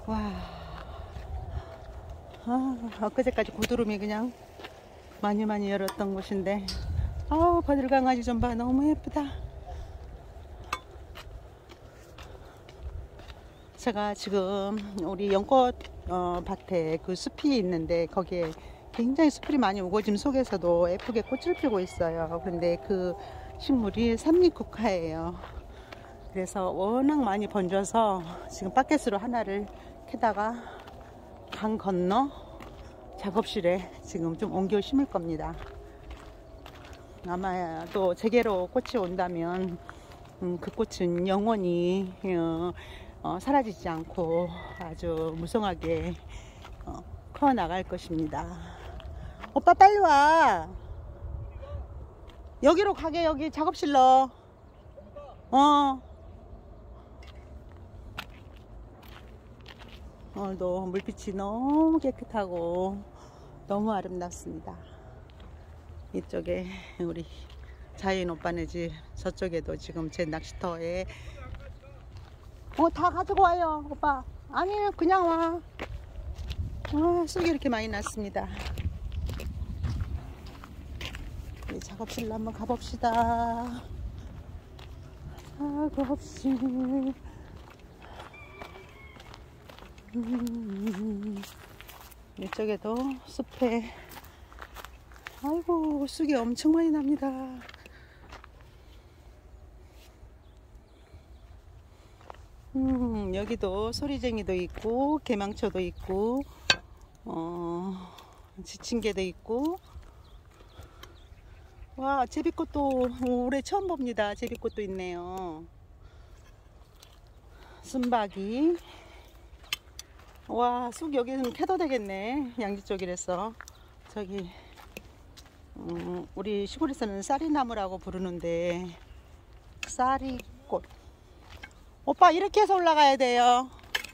와, 엊그제까지 고드름이 그냥 많이 열었던 곳인데, 버들강아지 좀 봐. 너무 예쁘다. 제가 지금 우리 연꽃 밭에 그 숲이 있는데, 거기에 굉장히 수풀이 많이 우거짐 속에서도 예쁘게 꽃을 피우고 있어요. 그런데 그 식물이 삼립국화예요. 그래서 워낙 많이 번져서 지금 바켓으로 하나를 캐다가 강 건너 작업실에 지금 좀 옮겨 심을 겁니다. 아마 또 제게로 꽃이 온다면 그 꽃은 영원히 사라지지 않고 아주 무성하게 커 나갈 것입니다. 오빠 빨리 와. 여기로 가게. 여기 작업실로. 오늘도 물빛이 너무 깨끗하고 너무 아름답습니다. 이쪽에 우리 자연 오빠네 집, 저쪽에도 지금 제 낚시터에 다 가지고 와요 오빠. 아니에요, 그냥 와. 쑥이 이렇게 많이 났습니다. 우리 작업실로 한번 가봅시다. 작업실. 이쪽에도 숲에 아이고 쑥이 엄청 많이 납니다. 여기도 소리쟁이도 있고 개망초도 있고 지친개도 있고. 와, 제비꽃도 올해 처음 봅니다. 제비꽃도 있네요. 순박이. 와, 쑥 여기는 캐도 되겠네. 양지 쪽이라서. 저기 우리 시골에서는 쌀이나무라고 부르는데 쌀이꽃. 오빠 이렇게 해서 올라가야 돼요.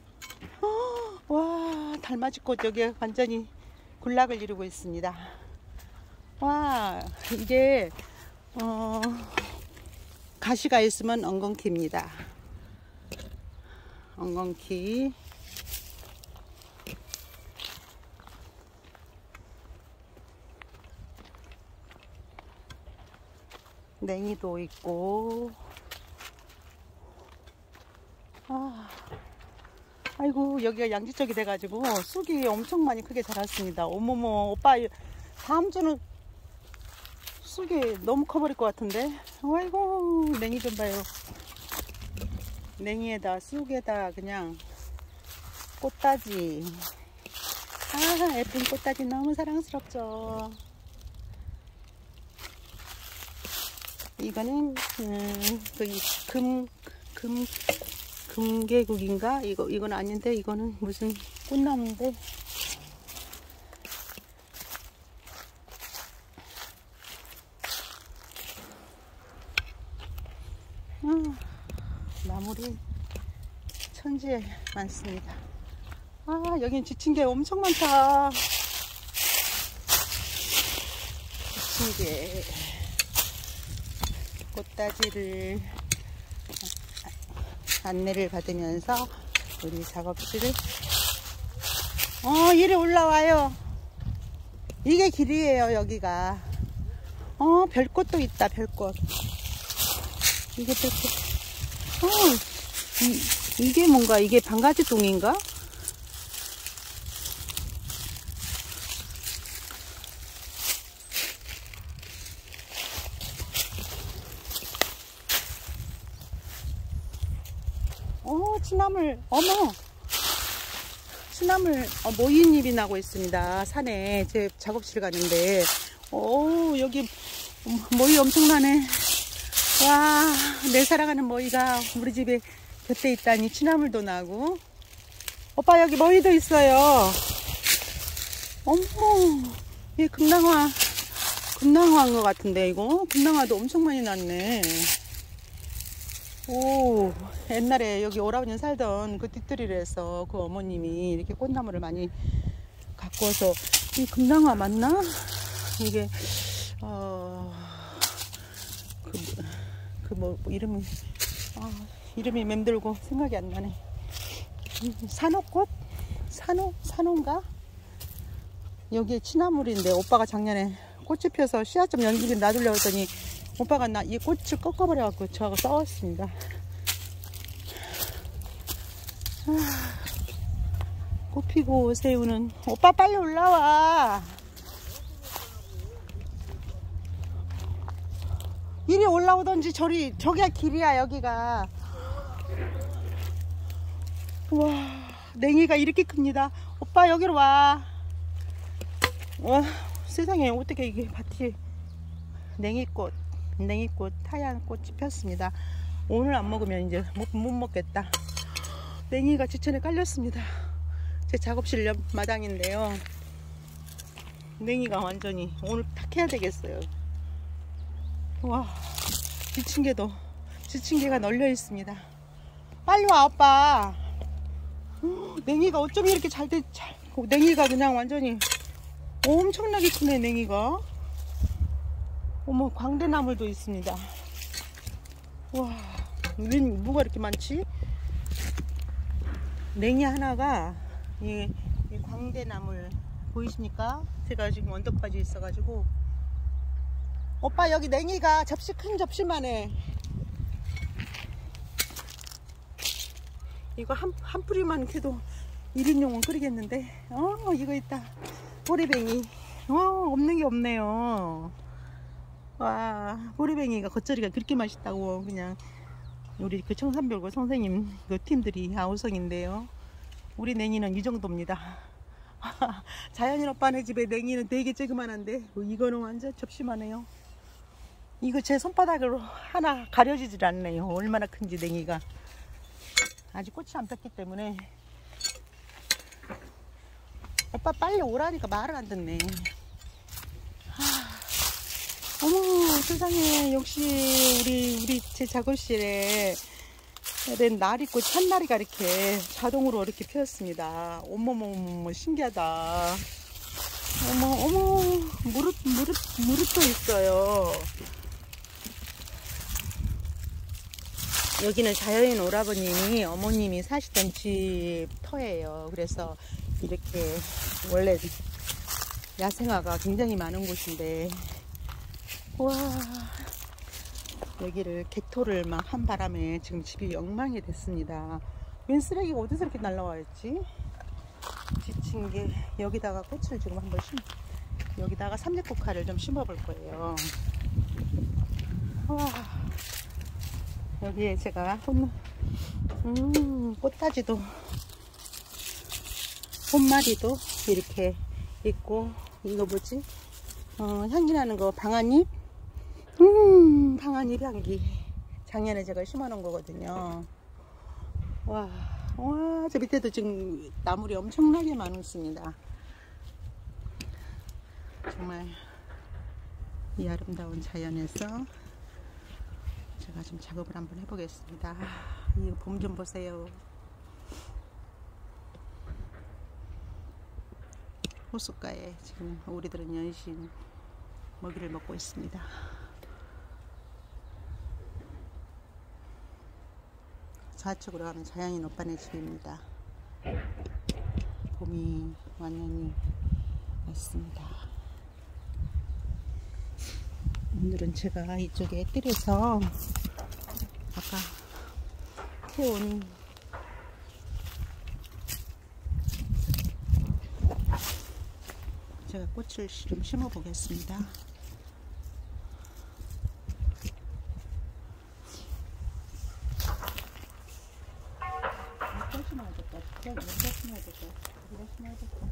와, 달맞이꽃 여기 완전히 군락을 이루고 있습니다. 와, 이게 가시가 있으면 엉겅퀴입니다. 엉겅퀴. 냉이도 있고. 아이고 여기가 양지 쪽이 돼가지고 쑥이 엄청 많이 크게 자랐습니다. 어머머, 오빠 다음 주는 쑥이 너무 커버릴 것 같은데. 아이고 냉이 좀 봐요. 냉이에다 쑥에다 그냥 꽃다지. 예쁜 꽃다지 너무 사랑스럽죠. 이거는 금계국인가? 이건 아닌데, 이거는 무슨 꽃나무인데. 나물이 천지에 많습니다. 여긴 지친개 엄청 많다. 지친개 꽃다지를 안내를 받으면서 우리 작업실을 이리 올라와요. 이게 길이에요. 여기가 별꽃도 있다. 별꽃. 이게 별꽃. 이게 뭔가, 이게 방가지똥인가? 취나물, 어머! 취나물 모이잎이 나고 있습니다. 산에 제 작업실 가는데, 여기 모이 엄청나네. 와, 내 사랑하는 모이가 우리 집에 곁에 있다니. 취나물도 나고. 오빠 여기 모이도 있어요. 어머, 이게 금낭화인 것 같은데, 이거? 금낭화도 엄청 많이 났네. 오, 옛날에 여기 오라버니 살던 그 뒷뜰이라서 그 어머님이 이렇게 꽃나무를 많이 갖고 와서. 이 금낭화 맞나? 이게 이름이 맴돌고 생각이 안 나네. 산호꽃? 산호인가? 여기에 취나물인데 오빠가 작년에 꽃이 피어서 씨앗 좀 연기 좀 놔두려고 했더니 오빠가 이 꽃을 꺾어버려갖고 저하고 싸웠습니다. 꽃 피고 새우는 오빠 빨리 올라와. 이리 올라오던지 저기가 길이야. 여기가. 우와, 냉이가 이렇게 큽니다. 오빠 여기로 와. 와, 세상에 어떻게 이게 밭이 냉이꽃 하얀 꽃이 폈습니다. 오늘 안 먹으면 이제 못 먹겠다. 냉이가 지천에 깔렸습니다. 제 작업실 옆 마당인데요. 냉이가 완전히 오늘 탁 해야 되겠어요. 와, 지층계가 널려 있습니다. 빨리 와 오빠. 냉이가 어쩜 이렇게 냉이가 그냥 완전히 엄청나게 크네. 냉이가. 어머, 광대나물도 있습니다. 와, 웬 뭐가 이렇게 많지? 냉이 하나가 이 광대나물 보이십니까? 제가 지금 언덕까지 있어가지고. 오빠 여기 냉이가 큰 접시만 해. 이거 한 뿌리만 캐도 1인용은 끓이겠는데. 이거 있다. 보리뱅이. 없는 게 없네요. 와, 보리뱅이가 겉절이가 그렇게 맛있다고 그냥 우리 그 청산별고 선생님 그 팀들이 아우성인데요. 우리 냉이는 이 정도입니다. 자연인 오빠네 집에 냉이는 되게 조그만한데 이거는 완전 접시만해요. 이거 제 손바닥으로 하나 가려지질 않네요. 얼마나 큰지 냉이가. 아직 꽃이 안 폈기 때문에. 오빠 빨리 오라니까 말을 안 듣네. 어머, 세상에. 역시 우리 제 작업실에 날이꽃 한나리가 이렇게 자동으로 이렇게 피었습니다. 어머머머, 신기하다. 어머, 무릇도 있어요. 여기는 자연인 오라버님이 어머님이 사시던 집 터예요. 그래서 이렇게 원래 야생화가 굉장히 많은 곳인데, 와, 여기를 개토를 막 한 바람에 지금 집이 엉망이 됐습니다. 웬 쓰레기가 어디서 이렇게 날라와 있지? 지친 게. 여기다가 꽃을 지금 한번 여기다가 삼색국화를 좀 심어 볼 거예요. 와, 여기에 제가 꽃가지도 꽃마리도 이렇게 있고, 이거 뭐지? 향기 나는 거 방아잎? 방아잎 향기. 작년에 제가 심어 놓은 거거든요. 와, 저 밑에도 지금 나물이 엄청나게 많습니다. 정말 이 아름다운 자연에서 제가 좀 작업을 한번 해보겠습니다. 이 봄 좀 보세요. 호숫가에 지금 오리들은 연신 먹이를 먹고 있습니다. 좌측으로 가면 자연인 오빠네 집입니다. 봄이 완연히 왔습니다. 오늘은 제가 이쪽에 뜰에서 아까 캐온 제가 꽃을 좀 심어 보겠습니다. 꽃 심어야 될까? 여기다 심어야 될까? 여기다 심어야 될까?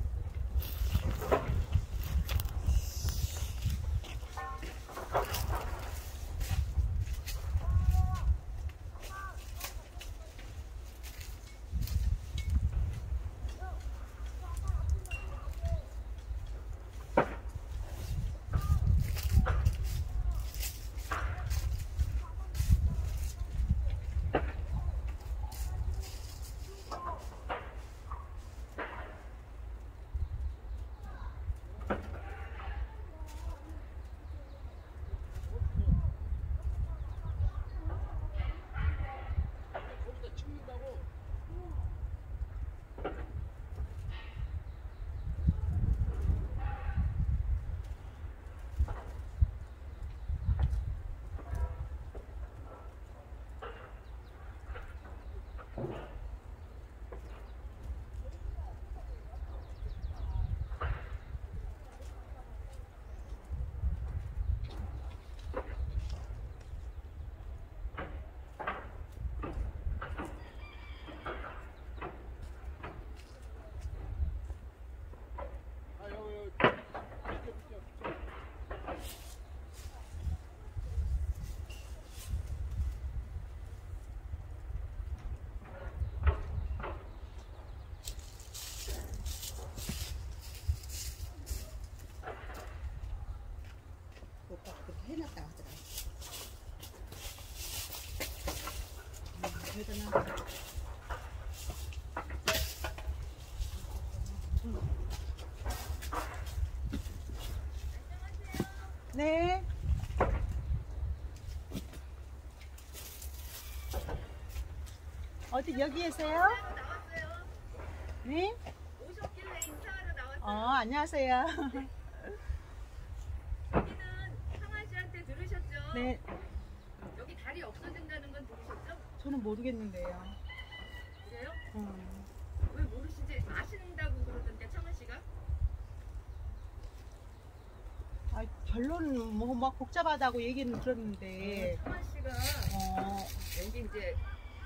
네. 어디 여기에서요? 네? 오셨길래 인사하러 나왔어요. 안녕하세요. 여기는 상아씨한테 들으셨죠? 네. 여기 다리 없어진다는 건 들으셨죠? 저는 모르겠는데요. 그래요? 왜 모르시지? 아신다고 그러던데 창아씨가? 결론은 뭐 막 복잡하다고 얘기는 들었는데. 창아씨가 어, 여기 이제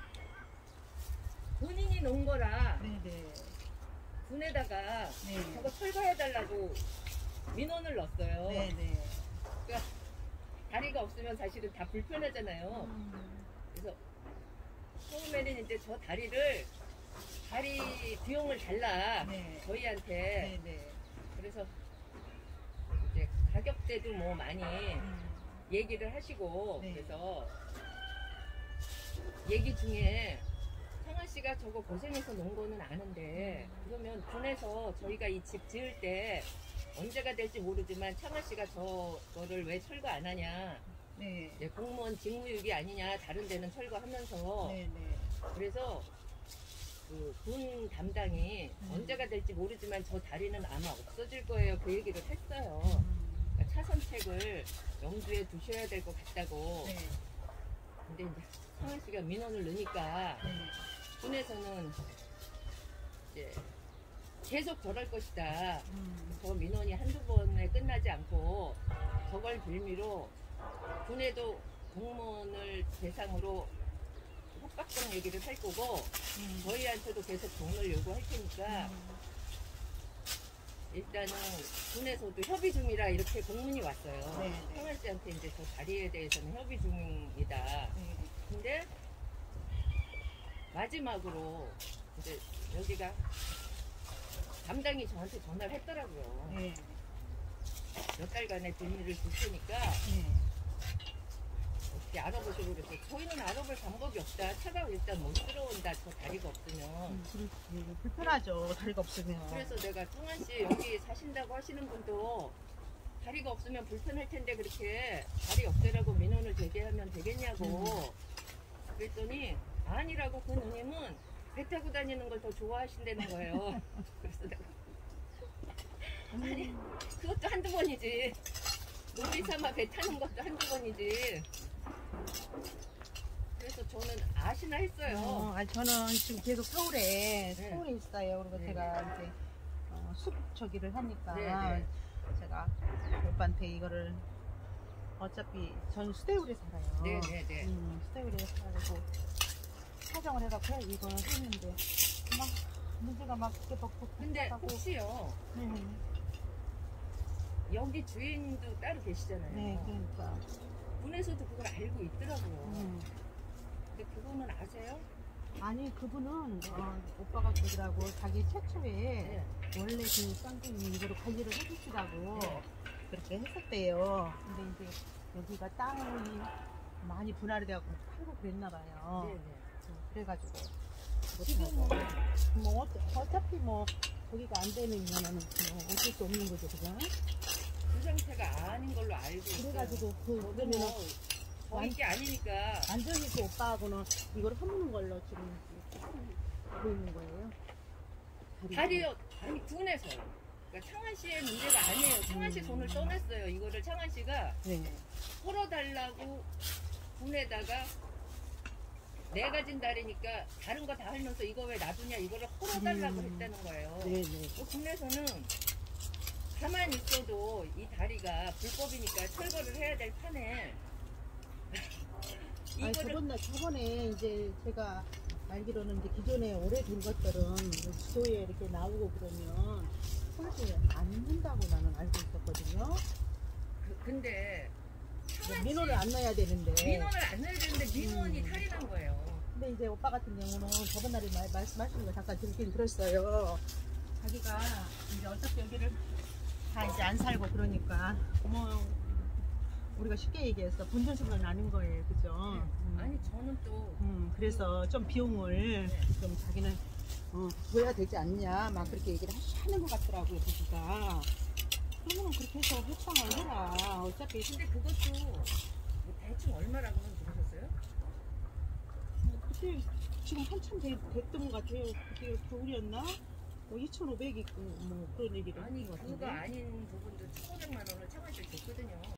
본인이 놓은 거라 네네. 분에다가 네. 저거 철거해달라고 민원을 넣었어요. 네네. 그러니까 다리가 없으면 사실은 다 불편하잖아요. 그래서 처음에는 이제 저 다리 비용을 달라 네. 저희한테. 네네. 그래서 이제 가격대도 뭐 많이 얘기를 하시고. 네. 그래서 얘기 중에 창아 씨가 저거 고생해서 놓은 거는 아는데 그러면 군에서 저희가 이 집 지을 때 언제가 될지 모르지만 창아 씨가 저거를 왜 철거 안 하냐, 네. 공무원 직무유기 아니냐, 다른 데는 철거하면서. 네네. 그래서 그 군 담당이 언제가 될지 모르지만 저 다리는 아마 없어질 거예요, 그 얘기를 했어요. 그러니까 차선책을 염두에 두셔야 될 것 같다고. 네. 근데 이제 창아 씨가 민원을 넣으니까 네. 군에서는 이제 계속 저럴 것이다. 저 민원이 한두 번에 끝나지 않고 저걸 빌미로 군에도 공무원을 대상으로 협박성 얘기를 할 거고 저희한테도 계속 돈을 요구할 테니까 일단은 군에서도 협의 중이라 이렇게 공문이 왔어요. 네. 창아 씨한테 이제 저 다리에 대해서는 협의 중이다. 네. 근데 마지막으로 이제 여기가 담당이 저한테 전화를 했더라고요. 네. 몇 달간의 빌미를 줄 테니까 네. 어떻게 알아보시고 그래서 저희는 알아볼 방법이 없다. 차가 일단 못 들어온다. 저 다리가 없으면. 그렇지. 불편하죠. 다리가 없으면. 그래서 내가 청아 씨 여기 사신다고 하시는 분도 다리가 없으면 불편할 텐데 그렇게 다리 없애라고 민원을 제기하면 되겠냐고. 그랬더니 아니라고 그 누님은 배 타고 다니는 걸 더 좋아하신다는 거예요. 그래서 내가 아니 그것도 한두 번이지. 놀이 삼아 배 타는 것도 한두 번이지. 그래서 저는 아시나 했어요. 저는 지금 계속 서울에 네. 있어요. 그리고 네. 제가 이제 숲 저기를 하니까 네. 제가 오빠한테 이거를 어차피 저는 수대울에 살아요. 네네네. 수대울에 살고 사정을 해갖고 이걸 했는데 막 문제가 막 이렇게 근데 복잡하고. 혹시요 여기 주인도 따로 계시잖아요. 네, 그러니까. 군에서도 그걸 알고 있더라고요. 근데 그거는 아세요? 아니 그분은 오빠가 그러더라고 자기 최초에 네. 원래 그 쌍둥이 이거를 관리를 해주시라고 네. 그렇게 했었대요. 근데 이제 여기가 땅이 많이 분할이 돼갖고 팔고 그랬나 봐요. 네네. 그래가지고 지금은 뭐 어차피 뭐 거기가 안 되면은 뭐 어쩔 수 없는 거죠, 그죠? 그 상태가 아닌 걸로 알고 있어요. 그래가지고 저도 그러면은 뭐 저희 게 아니니까. 완전히 그 오빠하고는 이걸 허무는 걸로 지금 보이는 거예요. 다리요. 아니 군에서요. 그러니까 창한 씨의 문제가 아니에요. 창한 씨 손을 떠났어요. 이거를 창한 씨가 네. 털어달라고 군에다가 내 가진 다리니까 다른 거 다 하면서 이거 왜 놔두냐 이거를 털어달라고 했다는 거예요. 네네. 군에서는 가만히 있어도 이 다리가 불법이니까 철거를 해야 될 판에 아니, 이거를 저번에 이제 제가 알기로는 이제 기존에 오래된 것들은 지도에 이렇게 나오고 그러면 사실 안 된다고 나는 알고 있었거든요. 근데 민원을 안 넣어야 되는데. 민원을 안 넣어야 되는데 민원이 탈이 난 거예요. 근데 이제 오빠 같은 경우는 저번 날에 말씀하시는 거 잠깐 듣긴 들었어요. 자기가 이제 어차피 여기를 다 이제 안 살고 그러니까 뭐 우리가 쉽게 얘기해서 본전승을 나는 거예요, 그죠? 아니 저는 또 그래서 좀 비용을 좀 자기는 줘야 되지 않냐 막 그렇게 얘기를 하는 것 같더라고요, 부부가. 그러면 그렇게 해서 협상을 해라. 어차피 근데 그것도 뭐 대충 얼마라고는 들으셨어요? 그때 지금 한참 됐던 것 같아요. 그때 겨울이었나? 2,500 있고 뭐 그런 얘기를 아니 했던 것 그거 같은데. 아닌 부분도 1,500만 원을 청와대 줬거든요.